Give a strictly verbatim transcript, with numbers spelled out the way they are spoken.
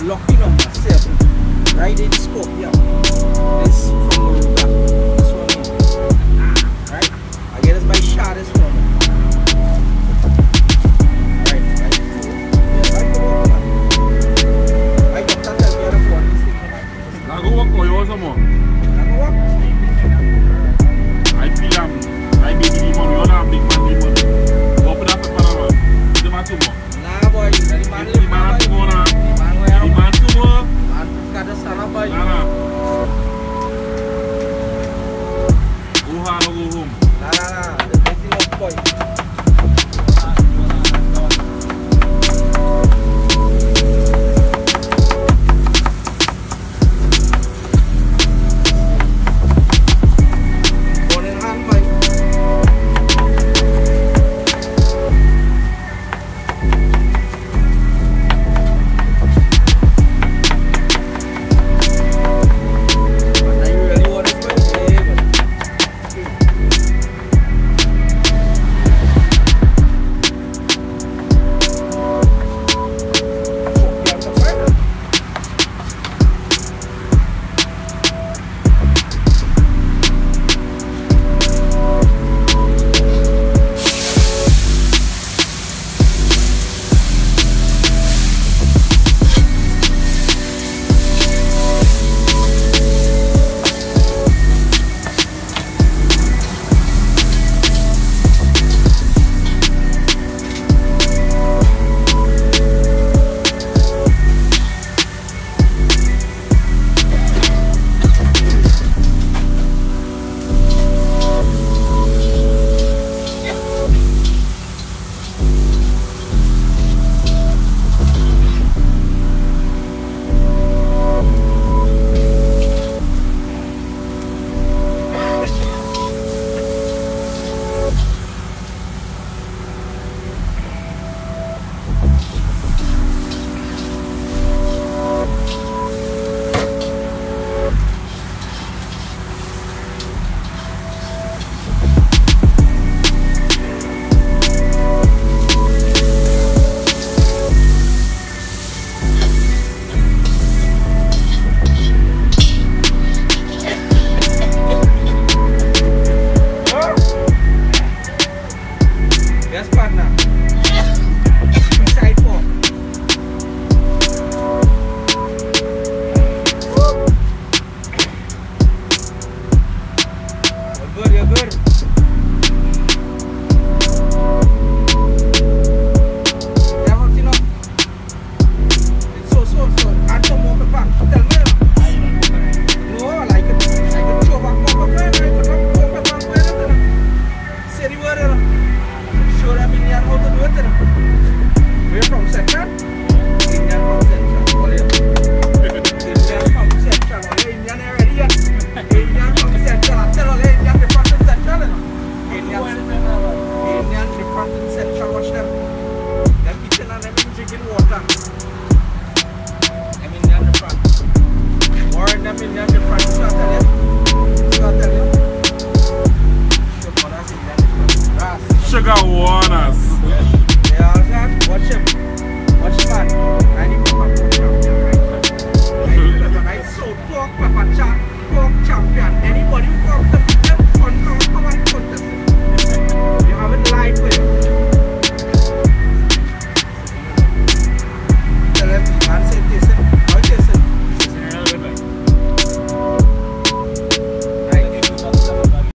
lucky number seven. Right in the scope, yeah. This from Aruba. This one here. Right? I get this by shot this one. Right, right. Yeah, right to work, man. I got that tell me how to put this thing. Now go work or you want some more? Now go work. I feel um, I baby the money, you don't have big man the money. Go up with that pepper now. The man too much. Nah boy, the man The live man too much now. The man The man too much. man got the son of boy. Nah, nah. Go hard or go home. Nah, nah, nah. The thing of boy. Morning hand, boy. And I really want this boy to play, but yes, partner. Side four. You're good, you're good. Yeah, what's enough? It's so, so, so. Add some more pepper. Tell me. No, I like it. I can show back more pepper. I can more pepper. Say the word. Show them Indian how to do it. We're from Central? Indian from Central. All you. Indian from Central. All you Indian already yet? Indian from Central. I tell all you Indian different in Central. Indian Indian different in Central. Watch them. Them eating and them drinking water. Them Indian different. More than them Indian different. So I tell you. So I tell you. Sugar waters Indian different. Grass. Sugar waters. Yeah, watch him. Watch him, man.